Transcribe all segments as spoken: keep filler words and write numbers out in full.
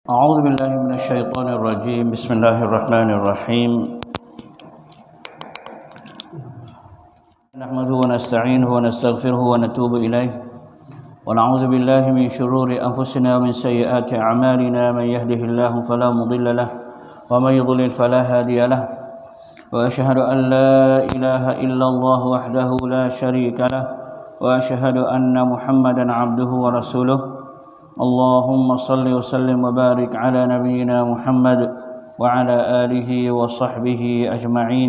أعوذ بالله من الشيطان الرجيم. بسم الله الرحمن الرحيم. نحمده ونستعينه ونستغفره ونتوب إليه ونعوذ بالله من شرور أنفسنا ومن سيئات أعمالنا. من يهده الله فلا مضل له ومن يضلل فلا هادي له وأشهد أن لا إله إلا الله وحده لا شريك له وأشهد أن محمدا عبده ورسوله. اللهم صل وسلم وبارك على نبينا محمد وعلى آله وصحبه أجمعين.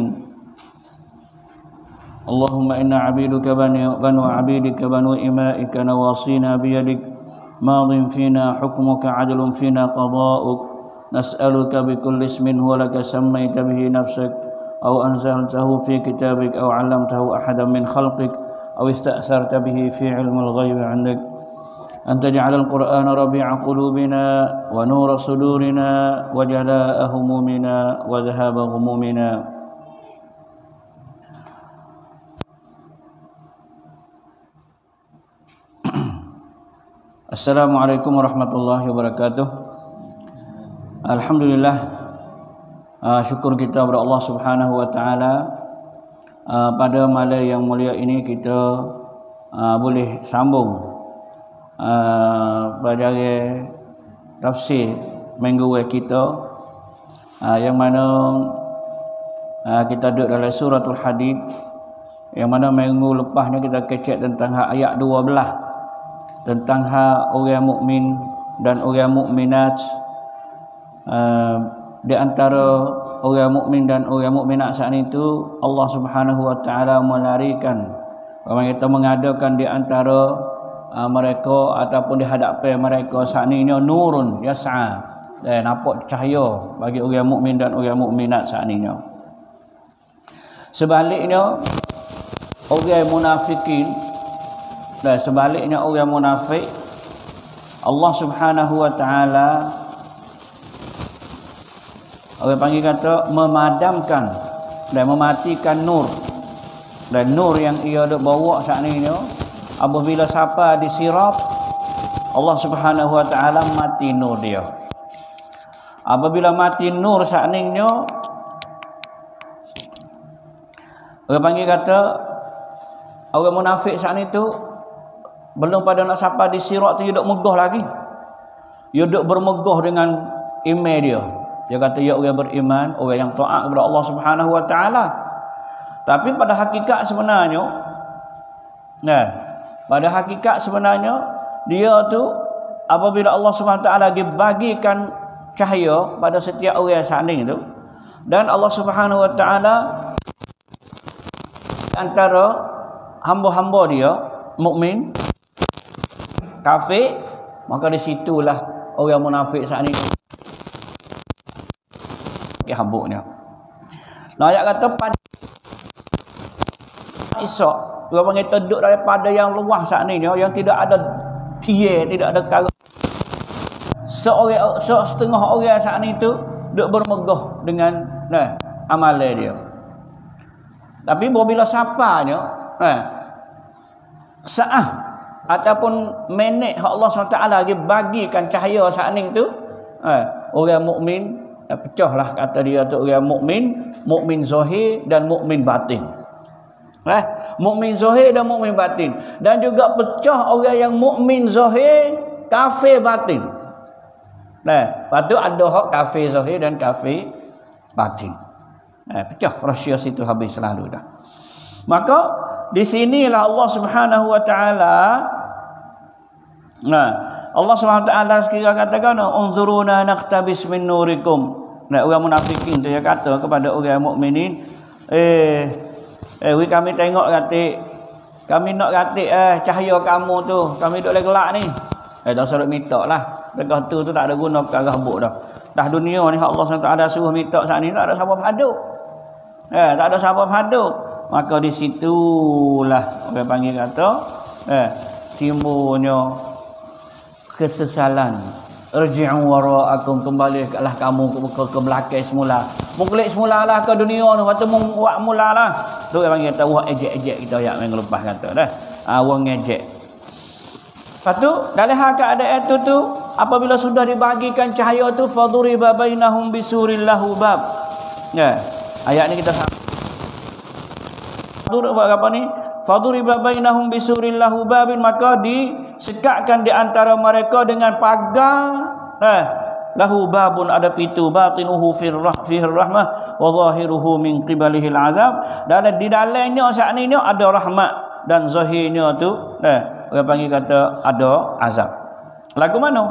اللهم إنا عبيدك بنو عبيدك بنو إمائك نواصينا بيدك ماض فينا حكمك عدل فينا قضاؤك. نسألك بكل اسم هو لك سميت به نفسك أو أنزلته في كتابك أو علمته أحدا من خلقك أو استأثرت به في علم الغيب عندك أن تجعل القرآن ربيع قلوبنا ونور صدورنا وجلاء همومنا وذهاب غمومنا. Assalamualaikum warahmatullahi wabarakatuh. Alhamdulillah, uh, syukur kita kepada Allah Subhanahu wa taala. Uh, pada malam yang mulia ini kita uh, boleh sambung Uh, pelajaran tafsir minggu kita uh, yang mana uh, kita duduk dalam suratul Hadid, yang mana minggu lepas ni kita kecek tentang hak ayat dua belas tentang hak orang mukmin dan orang mukminat. Uh, di antara orang mukmin dan orang mukminat saat itu Allah Subhanahu wa taala melarikan, kita mengadakan di antara Uh, mereka ataupun di hadapan mereka saat ini nurun yas'a, dan nampak cahaya bagi orang mukmin dan orang mukminat saat ini. Sebaliknya orang munafikin dan sebaliknya orang munafik, Allah Subhanahu wa taala orang panggil kata memadamkan dan mematikan nur, dan nur yang ia ada bawa saat ini apabila siapa disirat, Allah Subhanahu wa taala mati nur dia. Apabila mati nur sakningnya, orang panggil kata orang munafik saat itu belum pada nak siapa disirat tu dia duk megah lagi. Dia duk bermegah dengan iman dia. Dia kata ya orang beriman, orang yang taat kepada Allah Subhanahu wa taala. Tapi pada hakikat sebenarnya, nah pada hakikat sebenarnya dia tu apabila Allah Subhanahu wa taala lagi bagikan cahaya pada setiap orang sanding itu, dan Allah Subhanahu wa taala antara hamba-hamba dia mukmin kafir, maka di situlah orang munafik saat ini ke habuknya. Nah, ayat kata pada Isa orang panggil terduduk daripada yang luas saat ni, yang tidak ada dia, tidak ada kara. Seorang se setengah orang saat ni tu duk bermegah dengan nah amalan dia. Tapi bila sapanya nah saat ataupun minit Allah subhanahu wa taala lagi bagikan cahaya saat ni tu, nah, orang mukmin pecahlah kata dia tu orang mukmin, mukmin zahir dan mukmin batin. Eh, mukmin zahir dan mukmin batin, dan juga pecah orang yang mukmin zahir kafir batin. Nah, patut ada hak kafir zahir dan kafir batin. Eh, pecah rahsia situ habis selalu dah. Maka di sinilah Allah Subhanahu wa taala, nah, Allah Subhanahu wa taala sekira katakan unzuruna naqtabis min nurikum. Nah, orang munafikin tu dia kata kepada orang mukminin, eh Eh, we kami tengok katik, kami nak katik eh cahaya kamu tu, kami duk gelak ni. Eh, dah suruh minta lah. Dekat tu tu tak ada guna ke arah buk dah. Dah dunia ni Allah subhanahu wa taala suruh minta saat ni, tak ada siapa haduk. Eh, tak ada siapa haduk. Maka di situlah orang panggil kata eh timbulnya kesesalan. Irji'u wara'akum, kembalilah kamu ke, ke, ke belakang semula. Mungkin semula lah ke dunia ni, waktu mung buat mula lah. Tu orang kata wah ejek-ejek kita ayat minggu lepas kata dah. Ah, wang ejek. Lepas tu dalam hal keadaan itu tu apabila sudah dibagikan cahaya itu faduriba bainahum bisuril lahu bab. Ya, ayat ni kita Fadur apa ni? Faduriba bainahum bisuril lahu babin, maka disekatkan di antara mereka dengan pagar. Eh, lahu babun, ada pintu, batinuhu fihi rahmah wa zahiruhu min qibalihi al-azab. Dan di dalamnya saat ini ada rahmat dan zahirnya tu eh orang panggil kata ada azab. Lagu mana?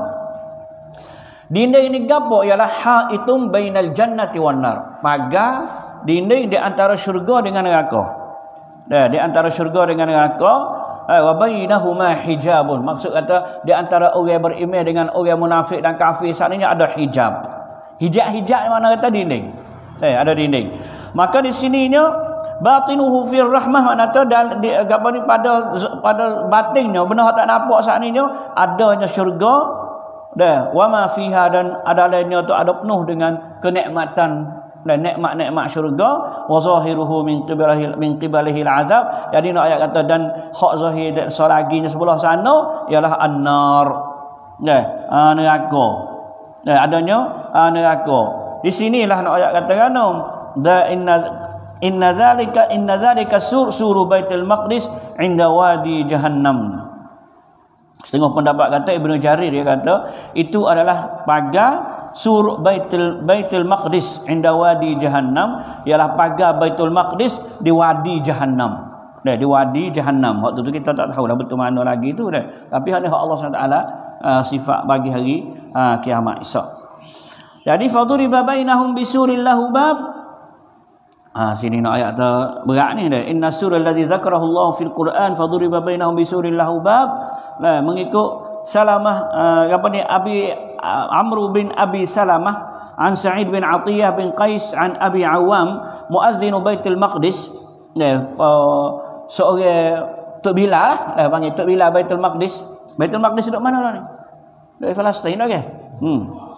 Dinding ini gapo ialah haitum bainal jannati wan nar. Pagar dinding di antara syurga dengan neraka. Dah, di antara syurga dengan neraka. Wa bainahuma hijabun, maksud kata di antara orang beriman dengan orang munafik dan kafir sebenarnya ada hijab. Hijab-hijab mana kata dinding. Eh, ada dinding. Maka di sininya batinuhu fir rahmah, makna tu di apa ni pada pada batinnya benar tak nampak sebenarnya adanya syurga. Dah, wa ma fiha, dan ada lainnya tu ada penuh dengan kenikmatan dan nikmat-nikmat syurga. Wa zahiruhu min qibalihi min qibalihi al-azab. Jadi nak ayat kata dan hak zahir dan selaginya sebelah sana ialah an-nar. Ya, uh, neraka. Ya, adanya uh, neraka. Di sinilah nak ayat kata kan da inna inna zalika inna zalika sur suru baitul maqdis inda wadi jahannam. Setengah pendapat kata Ibnu Jarir, dia kata itu adalah pagar sur Baitul Baitul Maqdis inda wadi Jahannam, ialah pagar Baitul Maqdis di wadi Jahannam. Dah, di wadi Jahannam. Waktu tu kita tak tahu dah betul mana lagi tu dah. Tapi hanya Allah subhanahu wa taala uh, sifat bagi hari uh, kiamat esok. Jadi faduriba bainahum bisuril lahu bab. Ah, sini nak ayat tu berat ni dah. Inna surul ladzi zakarahu Allah fil Quran faduriba bainahum bisuril lahu bab. Nah, mengikut Salamah uh, apa ni Abi uh, Amr bin Abi Salamah an Sa'id bin Atiyah bin Qais an Abi Awam muazzin Baitul Maqdis. Ya, uh, seorang Tok Bilal, eh panggil Tok Bilal Baitul Maqdis. Baitul Maqdis duduk mana lah ni? Dari Palestin okey. Hmm.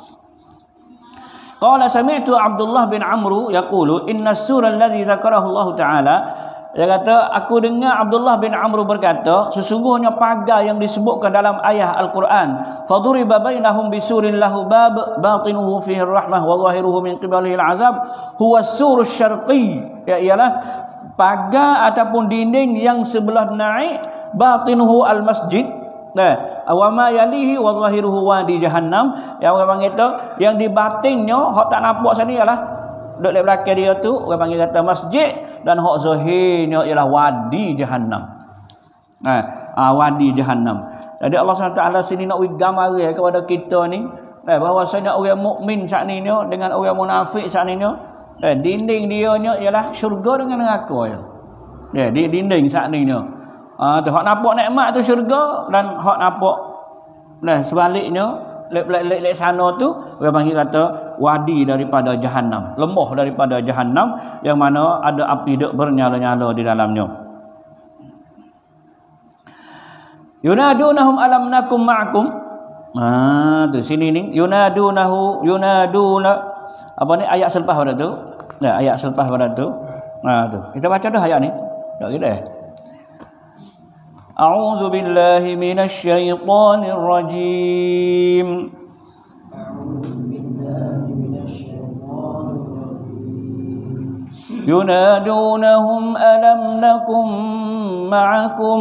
Qala sami'tu Abdullah bin Amr yaqulu inna as-sura alladhi dzakarahu Allah Ta'ala. Dia kata, aku dengar Abdullah bin Amr berkata, sesungguhnya pagar yang disebutkan dalam ayat Al-Quran, faduriba bainahum bisurin lahu bab batinuhu fihi rahmah wa zahiruhu min qibalihi al-azab huwa as-surus syarqi, ya ialah pagar ataupun dinding yang sebelah naik, batinuhu al-masjid, nah, wa ma yalihi wa zahiruhu wadi jahannam, yang orang panggil tu yang di batinnya hak tak nampak sana ialah duduk di belakang dia tu orang panggil kata masjid, dan hak zahirnya ialah wadi jahannam. Nah, ah, wadi jahannam. Jadi Allah subhanahu wa taala sini nak gambar kepada kita ni, eh, bahawasanya orang mukmin saat ni dengan orang munafik saat ni, eh, dinding dia nya ialah syurga dengan neraka ya. Ya, di dinding saat ni nya. Ah, tu hak nampak nikmat tu syurga, dan hak nampak nah sebaliknya lek-lek sana tu orang panggil kata wadi daripada jahannam, lembah daripada jahannam yang mana ada api duk bernyala-nyala di dalamnya. Yunadunahum alam nakum ma'akum. Ha, tu sini ni yunadunahu yunaduna apa ni ayat selepas pada tu. Ya, ayat selepas pada tu. Ha tu. Kita baca dah ayat ni. Dak kita. A'udzu billahi minasy syaithanir rajim. Yunadunahum alam nakum ma'akum.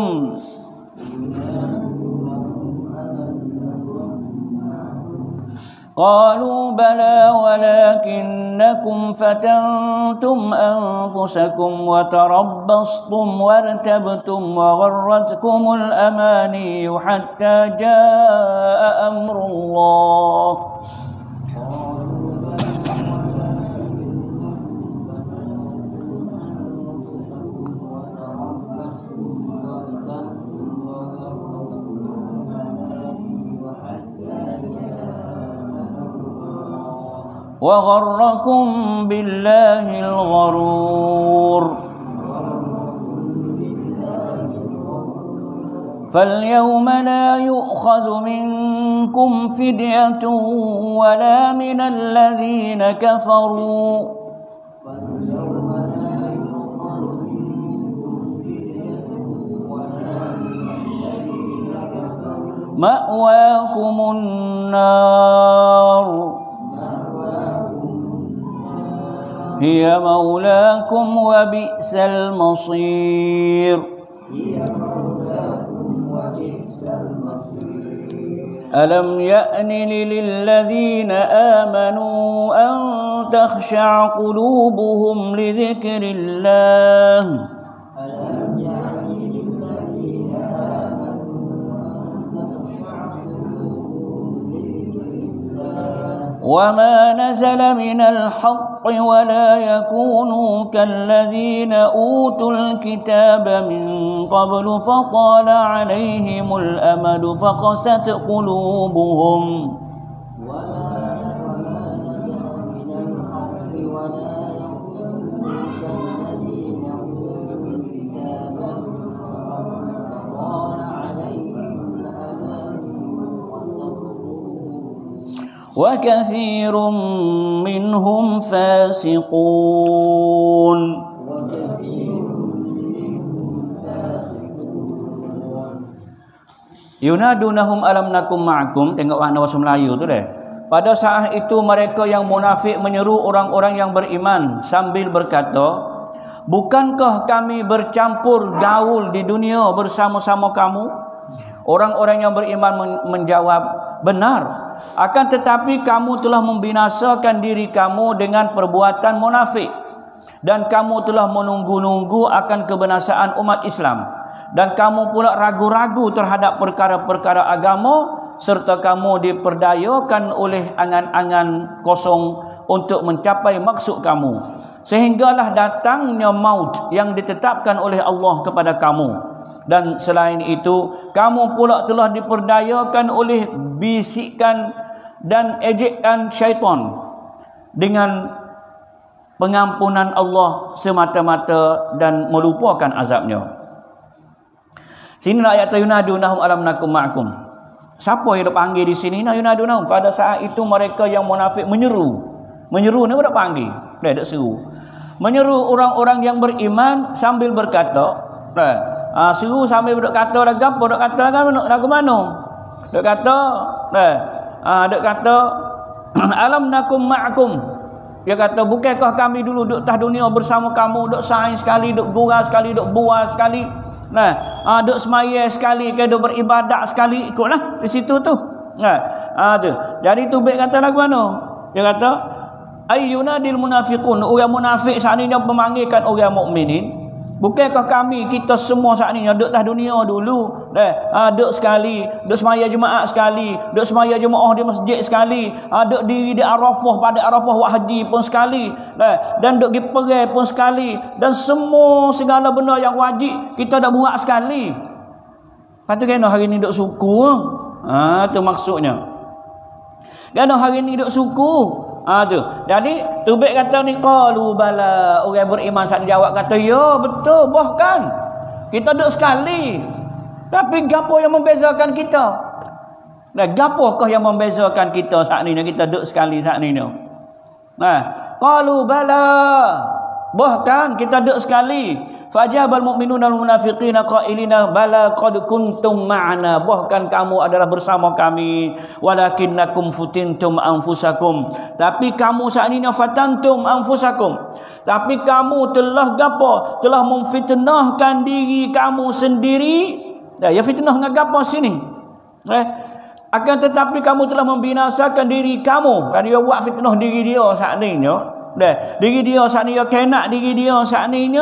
قالوا بلى ولكنكم فتنتم أنفسكم وتربصتم وارتبتم وغرتكم الأماني حتى جاء أمر الله وغركم بالله الغرور فاليوم لا يؤخذ منكم فدية ولا من الذين كفروا ma'wakumun nar hiya maulakum wa bi'sal masir. ألم يأن للذين آمنوا أن تخشع قلوبهم لذكر الله وما نزل من الحق ولا يكونوا كالذين أوتوا الكتاب من قبل فطال عليهم الأمد فقست قلوبهم وكثير منهم فاسقون. Yunadunahum alam nakum ma'akum. Tengok makna bahasa Melayu tu deh. Pada saat itu mereka yang munafik menyeru orang-orang yang beriman sambil berkata, bukankah kami bercampur gaul di dunia bersama-sama kamu? Orang-orang yang beriman menjawab, benar. Akan tetapi kamu telah membinasakan diri kamu dengan perbuatan munafik, dan kamu telah menunggu-nunggu akan kebinasaan umat Islam, dan kamu pula ragu-ragu terhadap perkara-perkara agama, serta kamu diperdayakan oleh angan-angan kosong untuk mencapai maksud kamu, sehinggalah datangnya maut yang ditetapkan oleh Allah kepada kamu. Dan selain itu, kamu pula telah diperdayakan oleh bisikan dan ejekan syaitan dengan pengampunan Allah semata-mata dan melupakan azabnya. Sini ayat yunadunahum alam nakum ma'akum. Siapa yang dipanggil di sini? Yunadunahum. Pada saat itu mereka yang munafik menyeru. Menyeru ni apa panggil? Dah dak seru. Menyeru orang-orang yang beriman sambil berkata, dah Ah, seru sambil duk kata lagu apa? Duk kata lagu mana? Lagu mana? Duk kata, eh, ah, duk kata alam nakum ma'akum. Dia kata, bukankah kami dulu duk atas dunia bersama kamu, duk sains sekali, duk gurau sekali, duk buas sekali. Nah, ah, duk semaya sekali, ke duk beribadat sekali, ikutlah di situ tu. Nah, ah tu. Jadi tu baik kata lagu mana? Dia kata, ayyunadil munafiqun. Orang munafik saat ini memanggilkan orang mukminin. Bukankah kami, kita semua saat ini duduk atas dunia dulu, eh, ha, duduk sekali, duduk semaya jemaat sekali, duduk semaya jemaah di masjid sekali, ha, duduk diri di Arafah, pada Arafah buat haji pun sekali, eh, dan duduk di perang pun sekali, dan semua segala benda yang wajib kita dah buat sekali. Lepas tu kena hari ni duduk suku, ha, tu maksudnya. Kena hari ni duduk suku. Ah tu. Jadi tubik kata ni qalu bala. Orang beriman saat jawab kata, ya betul, bahkan kita duduk sekali. Tapi gapo yang membezakan kita? Nah, gapokah yang membezakan kita saat ni kita duduk sekali saat ni? Nah, qalu bala. Bahkan kita duduk sekali. Fajabal mu'minuna wal munafiqina qailina bala qad kuntum ma'ana. Bahkan kamu adalah bersama kami. Walakinnakum futintum anfusakum. Tapi kamu saat ini fatantum anfusakum. Tapi kamu telah gapo? Telah memfitnahkan diri kamu sendiri. Ya, ya fitnah dengan gapo sini? Eh, akan tetapi kamu telah membinasakan diri kamu. Kan dia buat fitnah diri dia saat ini. Dah, diri dia saat ini kena diri dia saat ini.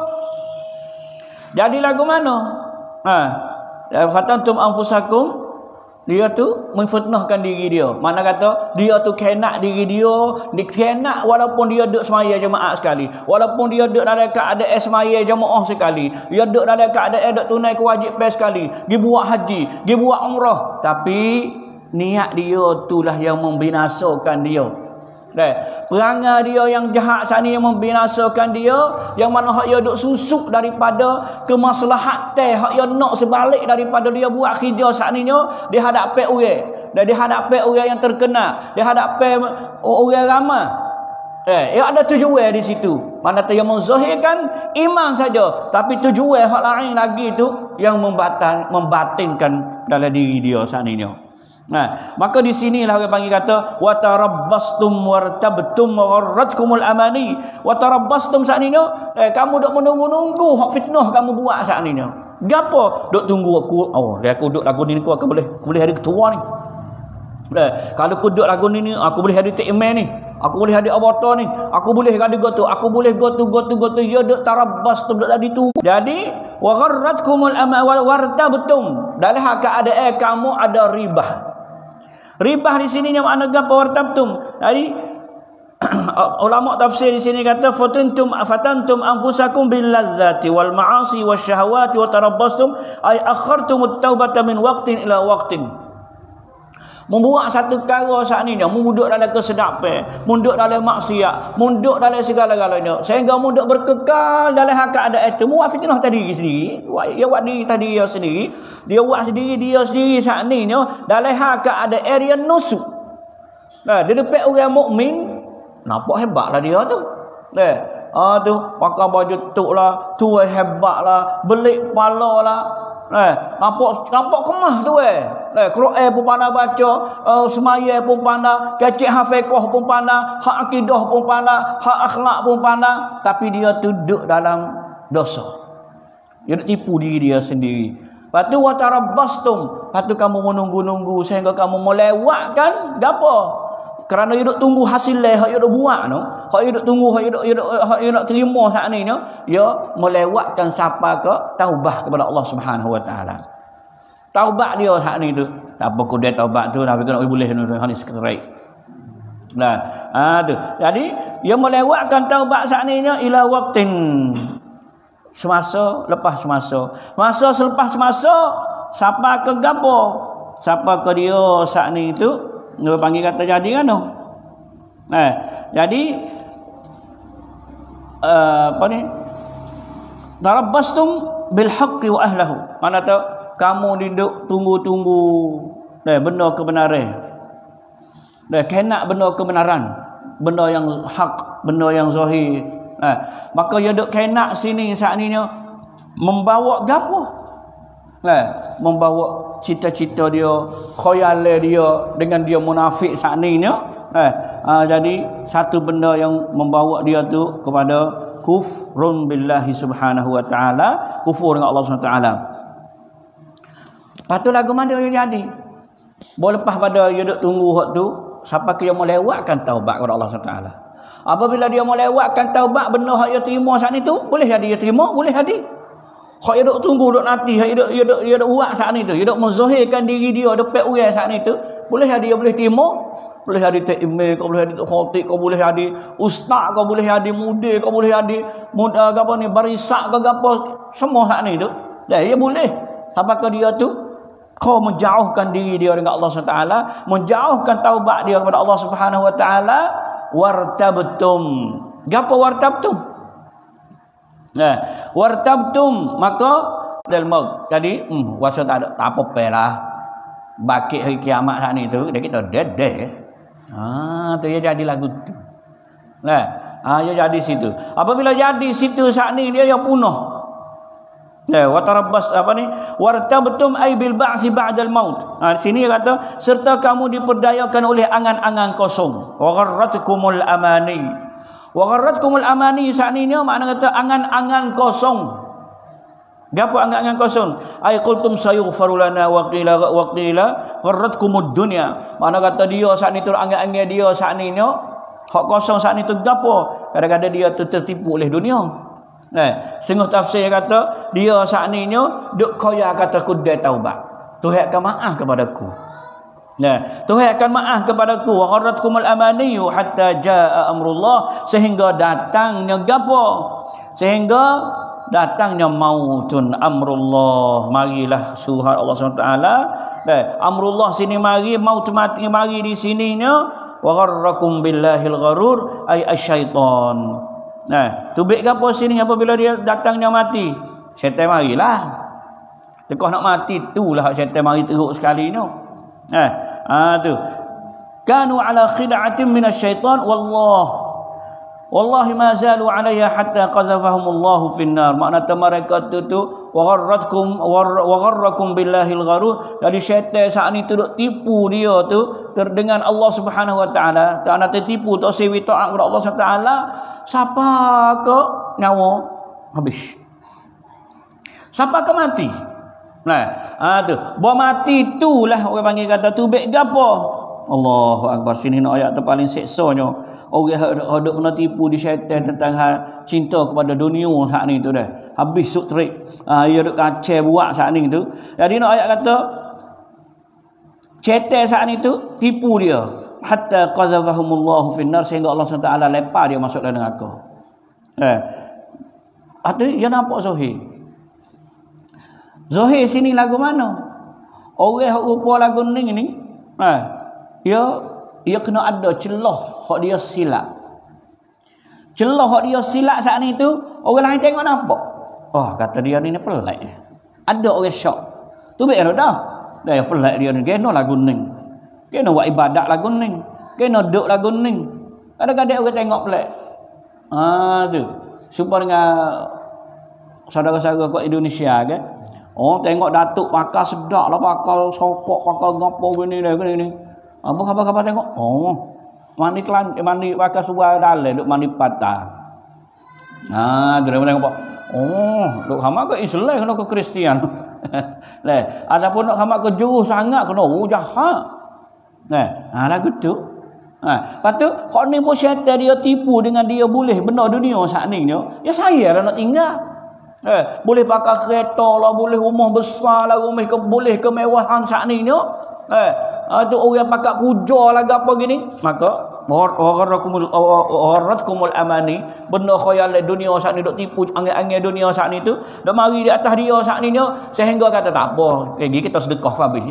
Jadi lagu mana? Ha, fatantum anfusakum. Dia tu memfitnahkan diri dia. Mana kata dia tu kena diri dia, dia kena walaupun dia duduk semaya jemaah sekali, walaupun dia duduk dalam keadaan semaya jemaah sekali, dia duduk dalam keadaan duduk tunai kewajipan sekali, dia buat haji, dia buat umrah, tapi niat dia itulah yang membinasakan dia. Dah, perangai dia yang jahat saat ni yang membinasakan dia, yang mana hak dia duk susuk daripada kemaslahatan hak dia nak sebalik daripada dia buat kerja saat ni di hadapan orang, dan di hadapan orang yang terkenal, di hadapan orang ramai. Eh, dia ada tujuan di situ. Mana tu yang menzahirkan iman saja, tapi tujuan hak lain lagi tu yang membatal, membatinkan dalam diri dia saat ini. Nah, maka di sinilah orang panggil kata wa tarabbastum wartabtum wa gharratkumul amani. Wa tarabbastum saat ini eh, kamu dok menunggu-nunggu hak fitnah kamu buat saat ini. Gapo? Dok tunggu aku. Oh, dia aku duk lagu ni aku akan boleh aku boleh hari ketua ni. Eh, kalau aku duk lagu ni aku boleh hari tekmen ni. Aku boleh hari avatar ni. Aku boleh ada gotu. Aku boleh gotu gotu gotu. Ya dok tarabbastum dok tadi tunggu. Jadi wa gharratkumul amani wa wartabtum. Dalam keadaan kamu ada ribah. Ribah di sini yang makna gapo wartabtum. Jadi ulama tafsir di sini kata fatantum fatantum anfusakum bil ladzati wal ma'asi wasyahawati wa tarabbastum ay akhartumut taubata min waqtin ila waqtin. Membuat satu perkara saat ni munduk dalam kesedapan, munduk dalam maksiat, munduk dalam segala-galanya sehingga munduk berkekal dalam keadaan itu. Buat fitnah tadi sendiri, dia buat diri tadi dia sendiri, dia buat sendiri dia sendiri saat ni dalam keadaan area nusuk. Nah, di depan orang mukmin nampak hebatlah dia tu. Nah, ah tu pakai baju tuk lah, tu hebatlah, belik kepala lah. Eh, nampak nampak kemah tu eh. Eh, Quran pun pandai baca, uh, semaya pun pandai, kecik hafiqah pun pandai, hak akidah pun pandai, hak akhlak pun pandai, tapi dia duduk dalam dosa. Dia nak tipu diri dia sendiri. Lepas tu wa tarabbastum, lepas tu kamu menunggu-nunggu sehingga kamu melewatkan gapo? Kerana you duk tunggu hasil lah hak you duk buat no. Hak you duk tunggu, hak you duk you duk hak you nak terima saat ni no. Ya melewatkan siapa ke taubah kepada Allah Subhanahu wa taala. Taubat dia saat ni tu. Tak apa kudai taubat tu tapi kena boleh no ni sekerai. Nah, ha tu. Jadi dia melewatkan taubat saat ni ila waqtin. Semasa lepas semasa. Masa selepas semasa siapa ke gapo? Siapa ke dia saat ni tu? Dia panggil kata jadi kan tu. Eh, jadi uh, apa ni? Tarabbastum bil haqqi wa ahlihi. Mana tahu kamu duduk tunggu-tunggu eh benda kebenaran. Dah kena benda kebenaran, benda yang hak, benda yang zahir. Eh, maka dia duk kena sini saat ni membawa gapo? Eh, membawa cita-cita dia, khayal dia dengan dia munafik saat ni eh, uh, jadi satu benda yang membawa dia tu kepada kufrun billahi subhanahu wa ta'ala, kufur dengan Allah subhanahu wa ta'ala. Lepas tu lagu mana dia jadi? Boleh lepas pada dia duk tunggu hak tu sampai dia mau lewatkan taubat kepada Allah subhanahu wa ta'ala. Apabila dia mau lewatkan taubat, benda hak dia terima saat ni tu boleh jadi dia terima, boleh jadi. Hak dia duk tunggu, duk nanti, hak dia duk dia duk dia duk buat saat ni tu, dia duk menzahirkan diri dia depan orang saat ni tu, boleh jadi dia boleh terima, boleh jadi takmir, kau boleh jadi khatib, kau boleh jadi ustaz, kau boleh jadi mudir, kau boleh jadi muda apa ni barisak ke apa, semua saat ni tu. Dah dia boleh. Sampai ke dia tu kau menjauhkan diri dia dengan Allah Subhanahu wa taala, menjauhkan taubat dia kepada Allah Subhanahu wa taala, wartabtum. Gapo wartabtum? Nah, wartabtum maka dal maut. Jadi hmm wasa tak ada tak apa lah. Bakit hari kiamat saat ni tu dia kita dedeh. Ha tu dia jadi lagu tu. Nah, ha dia jadi situ. Apabila jadi situ saat ni dia yang punah. Nah, wa tarabbas apa ni? Wartabtum ay bil ba'si ba'dal maut. Ha di sini dia kata serta kamu diperdayakan oleh angan-angan kosong. Wa gharratkumul amani. Wa gharratkumul amani saat ni makna kata angan-angan kosong. Gapo angan-angan kosong? Ai qultum sayughfaru lana wa qila wa qila gharratkumud dunya. Makna kata dia saat ni tu angan-angan dia saat ni hak kosong saat ni tu gapo? Kadang-kadang dia tu tertipu oleh dunia. Nah, setengah tafsir kata dia saat ni duk kaya kata kudai taubat. Tuhan akan maaf kepadaku. Nah, Tuhan akan maaf kepadaku. Wa gharratkumul amaniyu hatta jaa amrullah, sehingga datangnya gapo? Sehingga datangnya mautun amrullah. Marilah surat Allah subhanahu wa taala. Nah, amrullah sini mari, maut mati mari di sininya. Wa gharrakum billahil gharur ay asyaitan. Nah, tubik gapo sini apabila dia datangnya mati? Syaitan marilah. Tekah nak mati itulah syaitan mari teruk sekali ni. Eh, ah tu. Kanu ala khid'atin minasyaitan wallah. Wallahi ma zalu 'alaiha hatta qazafahumullahu finnar. Makna mereka tu tu wa gharratkum wa gharrakum billahil gharur. Jadi syaitan saat ni tu duk tipu dia tu dengan Allah Subhanahu wa taala. Tak nak tertipu, tak sewi taat kepada Allah Subhanahu wa taala. Siapa ke nyawa habis. Siapa ke mati. Nah, ah tu. Bo mati itulah orang panggil kata tubik gapo. Allahu akbar. Sini nak ayat tu paling seksanya. Orang hendak kena tipu di syaitan tentang hal cinta kepada dunia saat ni tu dah. Habis suk trik. Ah dia duk kacau buat saat ni tu. Jadi nak ayat kata syaitan saat ni tu tipu dia hatta qazafahumullahu finnar sehingga Allah subhanahu wa taala lepas dia masuk dalam neraka. Eh. Ada dia nampak Zohir. Zohir sini lagu mana? Orang rupa lagu ni ni. Ha. Dia dia kena ada celah hak dia silap. Celah hak dia silap saat ni tu orang lain tengok nampak. Oh kata dia ni, ni pelik. Ada orang syok. Tu baik dah. Dah yang pelik dia ni kena lagu ni. Kena buat ibadat lagu ni. Kena duk lagu ni. Kadang-kadang orang tengok pelik. Ah tu. Supaya dengan saudara-saudara kat Indonesia kan. Oh tengok datuk pakar sedap lah, pakar sokok, pakar ngapo gini dah gini ni. Apa khabar-khabar tengok? Oh, mandi kelan, mandi pakai suai dalai, duk mandi patah. Ah, dia tengok apa? Oh, duk hama ke Islam kena ke Kristian. Leh, ataupun nak hama ke jauh sangat kena oh jahat. Nah, ah lagu tu. Ha, lepas tu hak ni pun syaitan dia tipu dengan dia boleh benda dunia saat ni dia. Ya saya lah nak tinggal. Eh, boleh pakai kereta lah, boleh rumah besar lah, rumah ke, boleh kemewahan saat ni dia. Eh, tu orang pakai puja lah apa gini. Maka gharrakumul gharratkumul amani, benda khayal dunia saat ni duk tipu angin-angin dunia saat ni tu, dak mari di atas dia saat ni dia sehingga kata tak apa, lagi kita sedekah habis.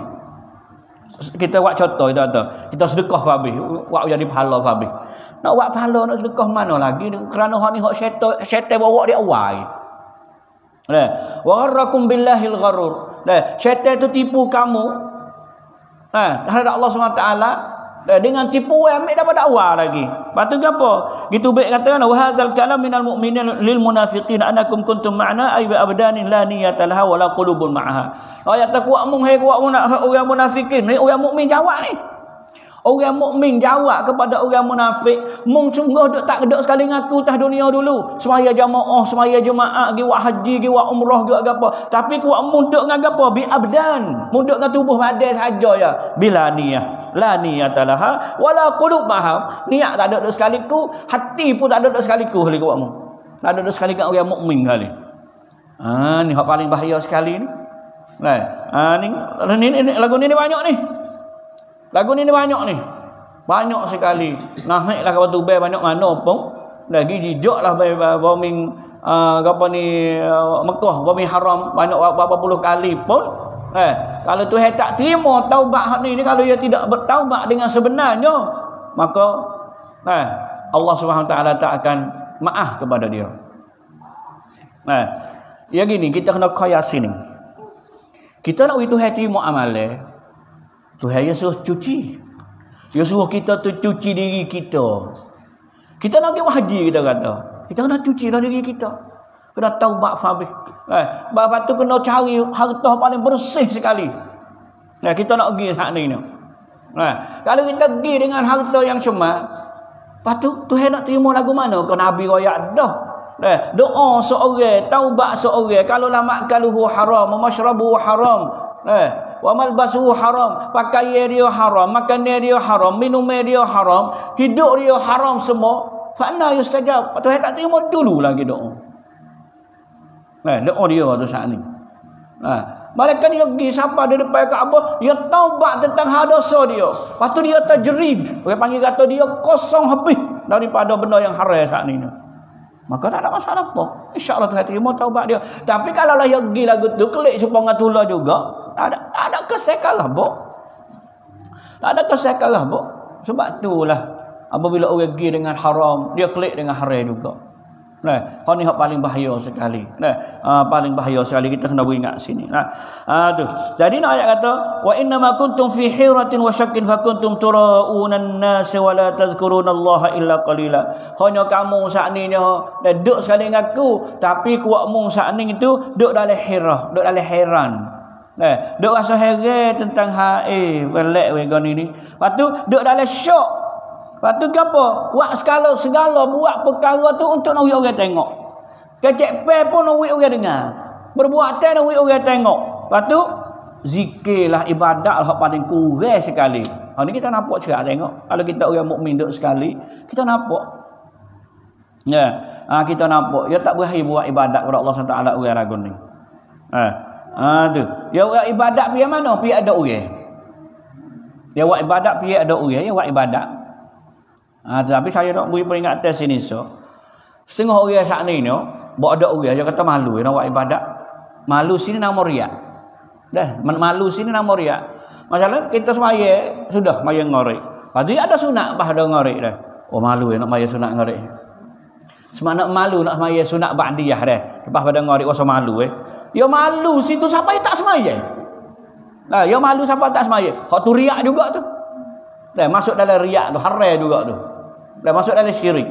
Kita buat contoh kita kata, kita sedekah habis, buat jadi pahala habis. Nak buat pahala nak sedekah mana lagi kerana hak ni hak syaitan syaitan bawa dia awal. Nah, wa gharrakum billahil gharur. Nah, syaitan tu tipu kamu. Ha, terhadap Allah subhanahu wa taala dengan tipuan ambil daripada awal lagi. Lepas tu apa? Gitu baik katakan wa hadzal kalam minal mu'minin lil munafiqin annakum kuntum ma'na ay bi abdanin la niyata laha wa la qulubun ma'aha. Ayat takwa mung hai kuat orang munafikin ni orang mukmin jawab ni. Orang mukmin jawab kepada orang munafik, mung sungguh duk tak kedok sekali ngaku tah dunia dulu. Semaya jamaah, semaya jemaah, gi buat haji, gi buat umrah, gi buat apa. Tapi kuat mung duk ngak apa? Bi abdan. Mung duk ngak tubuh badan saja ya. Bila niyah. La niyatalaha wala qulub maham. Niat tak ada duk sekali ku, hati pun tak ada duk sekali ku kali kuat mung. Tak ada duk sekali kat orang mukmin kali. Ah ni hak paling bahaya sekali ni. Nah, ah ni ni, ni lagu ni, ni banyak ni. Lagu ni ni banyak ni. Banyak sekali. Naiklah ke Batu Ber banyak mana pun. Lagi jijaklah bombing uh, apa ni uh, Mekah, bombing haram banyak berapa puluh kali pun. Eh, kalau Tuhan tak terima taubat hak ni, ni kalau dia tidak bertaubat dengan sebenarnya, maka eh, Allah Subhanahu Wa Taala tak akan maaf kepada dia. Eh, ya gini, kita kena qiyas ni. Kita nak Tuhan terima amalan. Tuhan yang suruh cuci. Dia suruh kita tu cuci diri kita. Kita nak pergi haji kita kata. Kita kena cuci lah diri kita. Kena taubat habis. Eh, lepas tu kena cari harta paling bersih sekali. Nah, kita nak pergi hak ni. Nah, kalau kita pergi dengan harta yang cuma, lepas tu Tuhan nak terima lagu mana? Ke Nabi royak dah. Eh, doa seorang, taubat seorang. Kalau la makaluhu haram, mashrabuhu haram. Eh, wa malbasuhu haram, pakaian dia haram, makanan dia haram, minum dia haram, hidup dia haram semua. Fa anna yustajab? Tuhan tak terima dulu lagi doa. Nah, doa dia tu saat ni. Nah, mereka dia pergi siapa di depan Kaabah, dia taubat tentang hal dosa dia. Lepas tu dia tajrid. Orang panggil kata dia kosong habis daripada benda yang haram saat ni. Maka tak ada masalah apa. InsyaAllah Tuhan terima taubat dia. Tapi kalau lah yang pergi lagu tu kelik supaya tula juga, tak ada, tak ada kesekarah bok. Tak ada kesekarah bok. Sebab itulah apabila orang pergi dengan haram, dia klik dengan haram juga. Nah, hal ni hak paling bahaya sekali. Nah, uh, paling bahaya sekali kita kena ingat sini. Nah, uh, tu. Jadi nak ayat kata wa inna ma kuntum fi hiratin wa syakkin fa kuntum turauna an-nas wa la tadhkurunallaha illa qalila. Hanya kamu saat ni dah duduk sekali dengan aku, tapi kuat mung saat ni itu duduk dalam hirah, duduk dalam heran. Nah, duduk rasa heran tentang ha eh belak we gon ini. Lepas tu duduk dalam syok. Lepas tu apa? Buat segala segala buat perkara tu untuk nak orang tengok. Kecek pe pun nak orang dengar. Perbuatan nak orang tengok. Lepas tu zikirlah ibadat hak paling kurang sekali. Ha ni kita nampak cerak tengok. Kalau kita orang mukmin duk sekali, kita nampak. Ya, ha, kita nampak dia tak berani buat ibadat kepada Allah subhanahu wa taala orang ragu ni. Ha. Ha tu. Ya buat ibadat pi mana? Pi ada orang. Dia buat ibadat pi ada orang, dia buat ibadat. Ha, tapi saya nak beri peringatan sini so. Setengah orang saat ni no, buat ada orang dia kata malu nak buat ibadat. Malu sini nama riak. Dah, malu sini nama riak. Masalah kita semaya sudah maya ngorek. Pasti ada sunat bah ada ngorek dah. Oh malu nak maya sunat ngorek. Semak nak malu nak maya sunat ba'diyah dah. Lepas pada ngorek rasa malu eh. Ya malu situ siapa yang tak semaya. Nah, ya malu siapa tak semaya. Hak tu riak juga tu. Dah masuk dalam riak tu, haram juga tu. Dah masuk dalam syirik.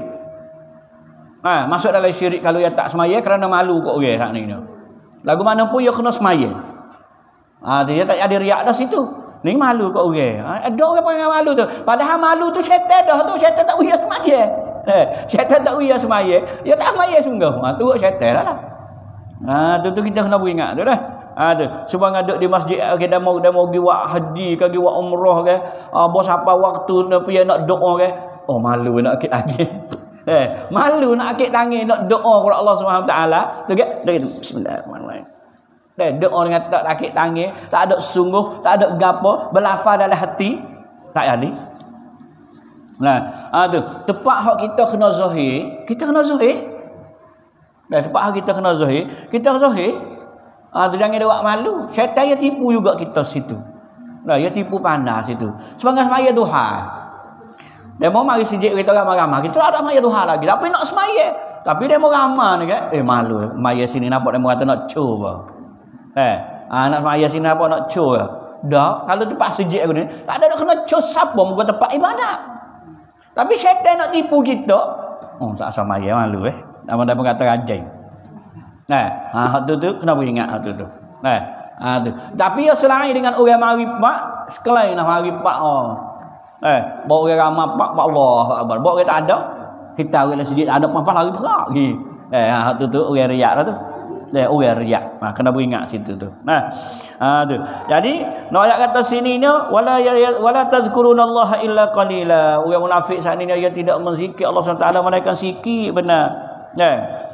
Ha, masuk dalam syirik kalau dia tak semaya kerana malu kok orang saat ni. Lagu mana pun dia kena semaya. Ha, dia tak ada riak dah situ. Ni malu kok orang. Ha, ada orang panggil malu tu. Padahal malu tu syaitan dah tu, syaitan tak uya semaya. Eh, syaitan tak uya semaya. Dia tak semaya sungguh. Ha, tu syaitan dah lah. Ha, tu tu kita kena beringat tu dah. Ada sebab ngaduk di masjid ke dah mau dah mau pergi buat haji ke pergi buat umrah ke ah bos apa waktu nak pergi nak doa ke oh malu nak akid lagi eh malu nak akid tangan nak doa kepada Allah Subhanahu Wa Taala tu ke dah gitu bismillahirrahmanirrahim dah doa dengan tak akid tangan tak ada sungguh tak ada gapo berlafaz dalam hati tak jadi nah ah tu tepat hak kita kena zahir kita kena zahir dah tepat hak kita kena zahir kita zahir. Ah, tu jangan dia buat malu. Syaitan dia tipu juga kita situ. Nah, dia tipu pandai situ. Semangat semaya duha. Dia mau mari sijik kita ramai-ramai. Kita ada semaya duha lagi. Tapi nak semaya. Tapi dia mau ramai ni kan. Eh malu. Maya sini nampak dia mau kata nak cuba. Eh, ah, nak maya sini nampak nak cuba. Dah, kalau tempat sijik aku ni, tak ada nak kena cuba siapa muka tempat ibadat. Tapi syaitan nak tipu kita. Oh, tak asal maya malu eh. Nama dia pun kata rajin. Nah, ha tu tu kena ingat hak tu tu. Nah, ha tu. Tapi ya selain dengan orang mari pak, sekali nak mari pak oh. Eh, bawa orang ramai pak pak Allah akbar. Bawa orang tak ada, kita orang sedikit ada apa lari perak gi. Eh, ha tu tu orang riak dah tu. Dia orang riak. Ha kena ingat situ tu. Nah, ha tu. Jadi, nak ayat kata sini ni wala wala tazkurunallaha illa qalila. Orang munafik saat ni dia tidak menzikir Allah subhanahu wa taala melainkan sikit benar. Nah.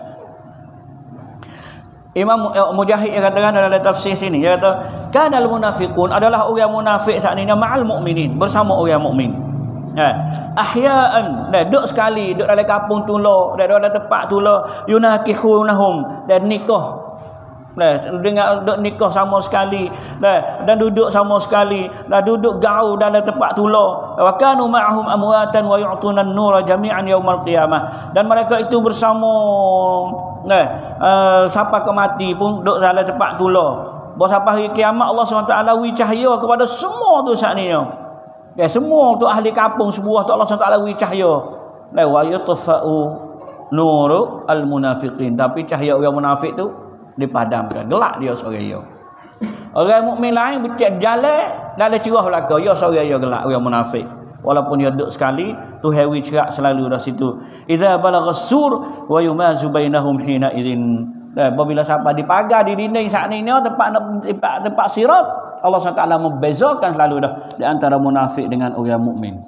Imam Mujahid yang katakan dalam tafsir sini dia kata kanal munafiqun adalah orang munafik saat ini ma'al mukminin bersama orang mukmin. Ya. Ahya'an dah duduk sekali duduk dalam kampung tula dah dalam tempat tula yunakihunahum dan nikah. Dah dengan duduk nikah sama sekali dah dan duduk sama sekali dah duduk gaul dalam tempat tula wa kanu ma'ahum amwatan wa yu'tuna an-nura jami'an yaumal qiyamah dan mereka itu bersama nah uh, siapa ke mati pun duduk dalam tempat tula bahawa sampai hari kiamat Allah subhanahu wa taala wi cahaya kepada semua tu saat ni ya semua tu ahli kampung sebuah tu Allah subhanahu wa taala wi cahaya la wa yutfa'u nuru al-munafiqin tapi cahaya orang munafik tu dipadamkan gelak dia seorang dia orang mukmin lain bercak jalan dalam cerah belaka ya seorang dia gelak orang munafik walaupun dia duduk sekali tu hewi cerak selalu dah situ idza balagha sur wa yumazu bainahum hina idzin dan apabila sampai di pagar di dinding saat ini tempat tempat, tempat sirat Allah subhanahu wa taala membezakan selalu dah di antara munafik dengan orang mukmin.